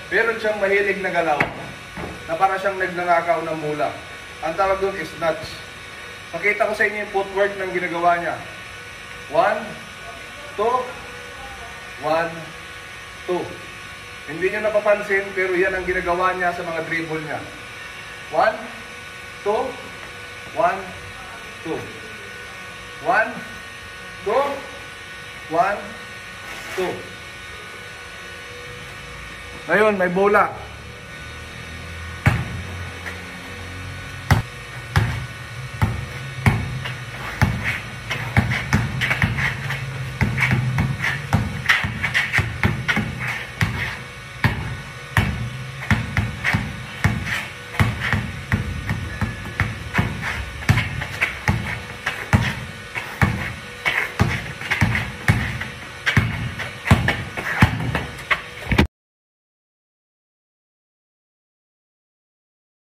Meron siyang mahilig na galaw na para siyang nagnanakaw ng mula. Ang tawag doon is snatch. Pakita ko sa inyo yung footwork ng ginagawa niya. 1, 2, 1, 2. Hindi niyo napapansin, pero yan ang ginagawa niya sa mga dribble niya. 1, 2, 1, 2. 1, 2, 1, 2. Ngayon, may bola.